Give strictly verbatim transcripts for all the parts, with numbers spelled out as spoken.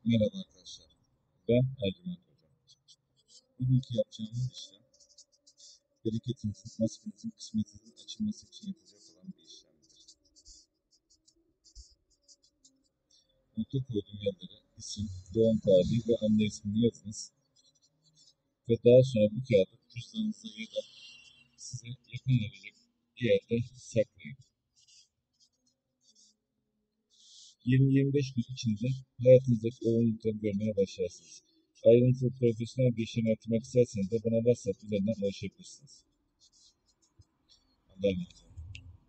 Merhaba arkadaşlar. Ben Ercüment Hocam. Bugünkü yapacağımız işlem bereketinizin, nasibinizin, kısmetinizin açılması için yapılacak olan bir işlemdir. Nokta koyduğum yerlere isim, doğum tarihi ve anne ismini yazınız. Ve daha sonra bu kağıdı cüzdanınıza ya da size yakın olacak bir yerde saklayın. yirmi yirmi beş gün içinde hayatınızdaki olumlulukları görmeye başlarsınız. Ayrıntılı profesyonel bir işlem yaptırmak isterseniz de bana WhatsApp üzerinden ulaşabilirsiniz. Allah'a emanet olun.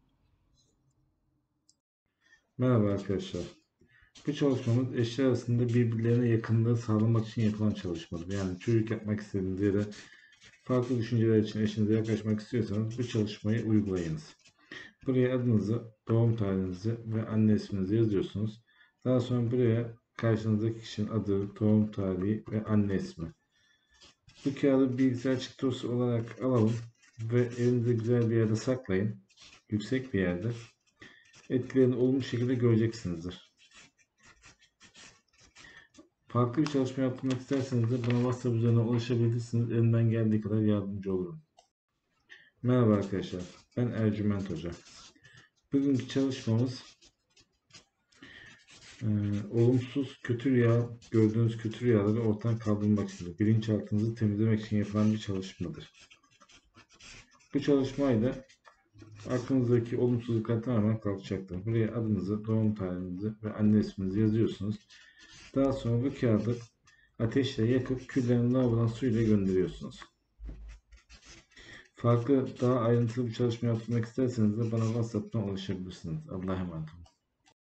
Merhaba arkadaşlar. Bu çalışmamız eşler arasında birbirlerine yakınlığı sağlamak için yapılan çalışmadır. Yani çocuk yapmak istediğiniz ya da farklı düşünceler için eşinize yaklaşmak istiyorsanız bu çalışmayı uygulayınız. Buraya adınızı, doğum tarihinizi ve anne isminizi yazıyorsunuz. Daha sonra buraya karşınızdaki kişinin adı, doğum tarihi ve anne ismi. Bu kağıdı bilgisayar çıktısı olarak alalım ve elinizde güzel bir yerde saklayın. Yüksek bir yerde. Etkilerini olumlu şekilde göreceksinizdir. Farklı bir çalışma yapmak isterseniz de bana WhatsApp üzerinden ulaşabilirsiniz. Elimden geldiği kadar yardımcı olurum. Merhaba arkadaşlar. Ben Ercüment Hoca. Bugünkü çalışmamız e, olumsuz kötü rüya, gördüğünüz kötü rüyaları ortadan kaldırmak için, bilinçaltınızı temizlemek için yapılan bir çalışmadır. Bu çalışmayla aklınızdaki olumsuzluklar tamamen kalkacaktır. Buraya adınızı, doğum tarihinizi ve anne isminizi yazıyorsunuz. Daha sonra bu kağıdı ateşle yakıp küllerini lavabodan suyla gönderiyorsunuz. Farklı daha ayrıntılı bir çalışma yapmak isterseniz de bana WhatsApp'tan ulaşabilirsiniz. Allah'a emanet olun.